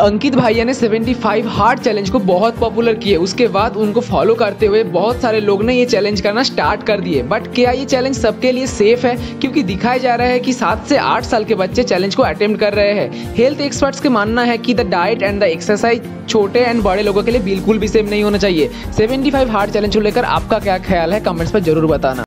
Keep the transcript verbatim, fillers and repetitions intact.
अंकित भैया ने पचहत्तर हार्ड चैलेंज को बहुत पॉपुलर किए। उसके बाद उनको फॉलो करते हुए बहुत सारे लोग ने ये चैलेंज करना स्टार्ट कर दिए। बट क्या ये चैलेंज सबके लिए सेफ है? क्योंकि दिखाया जा रहा है कि सात से आठ साल के बच्चे चैलेंज को अटेम्प्ट कर रहे हैं। हेल्थ एक्सपर्ट्स का मानना है कि the diet and the exercise छोटे एंड बड़े लोगों के लिए बिल्कुल भी सेम नहीं होना चाहिए। पचहत्तर हार्ड चैलेंज को लेकर आपका क्या ख्याल है? कमेंट्स पर जरूर बताना।